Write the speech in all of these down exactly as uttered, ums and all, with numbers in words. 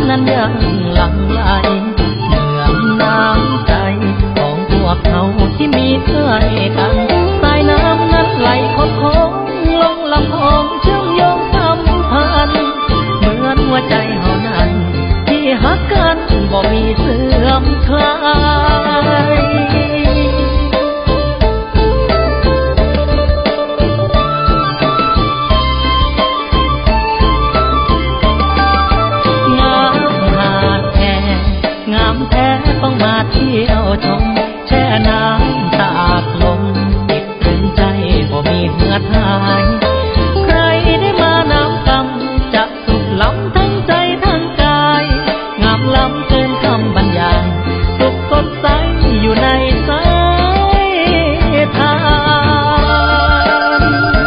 นั้นยังหลั่งไหลเหมือนน้ำใจของพวกเขาที่มีให้กันสายน้ำนั้นไหลคดโค้งลงลำคลองเชื่อมโยงสัมพันธ์เหมือนหัวใจเฮานั้นที่ฮักกันบ่มีเสื่อมคลายต้องมาเที่ยวชมแช่น้ำตากลมติดตรึงใจบ่มีเหือดหายใครได้มาน้ำกำจะสุขล้ำทั้งใจทั้งกายงามล้ำเกินคำบรรยายสุขสดใสอยู่ในสายทาน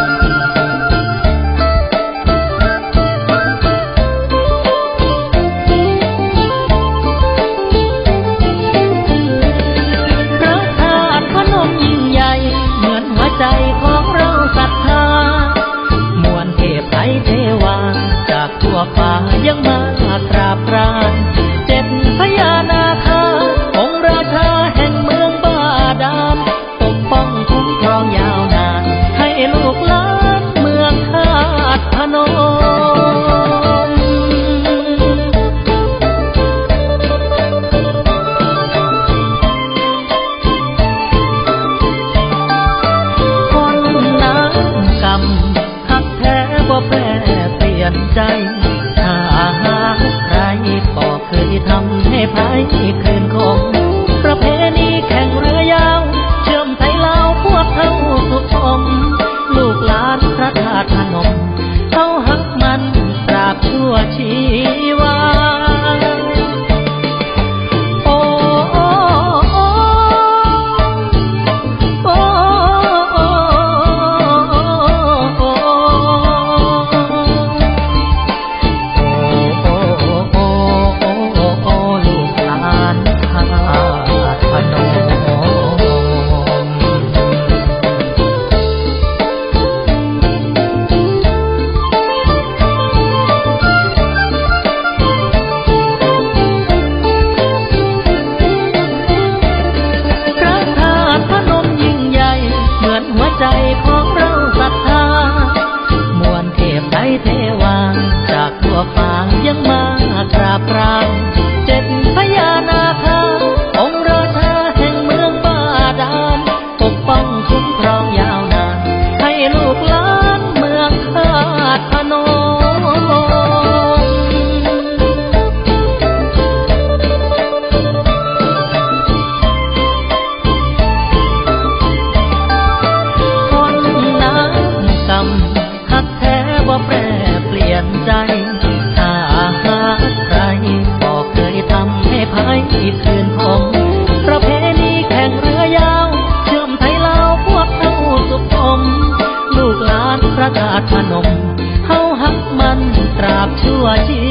ใจของเราศรัทธามวลเทพไทยเทวาจากทั่วฟ้ายังมากราบกรานเจ็ดพญานาคาองค์ราชาแห่งเมืองบาดาลปกป้องคุ้มครองยาวนานให้ลูกหลานเมืองธาตุพนมหักแท้บ่แปรเปลี่ยนใจถ้าหากใครก็เคยทำให้ไผคืนคงประเพณีแข่งเรือยาวเชื่อมไทยลาวพวกเขาสุขสมลูกหลานพระธาตุพนมเขาหักมันตราบชั่วชีวาใจของเราศรัทธามวลเทพไทยเทวาจากทั่วฟ้ายังมากราบกรานเจ็ดพญานาคาองค์ราชาแห่งเมืองบาดาลปกป้องคุ้มครองยาวนานให้ลูกหลานเมืองธาตุพนมหักแท้บ่แปรเปลี่ยนใจถ้าหากใครก็เคยทำให้ไผคืนคงประเพณีแข่งเรือยาวเชื่อมไทยลาวพวกเขาสุขสมลูกหลานพระธาตุพนมเฮาหักมันตราบชั่วชี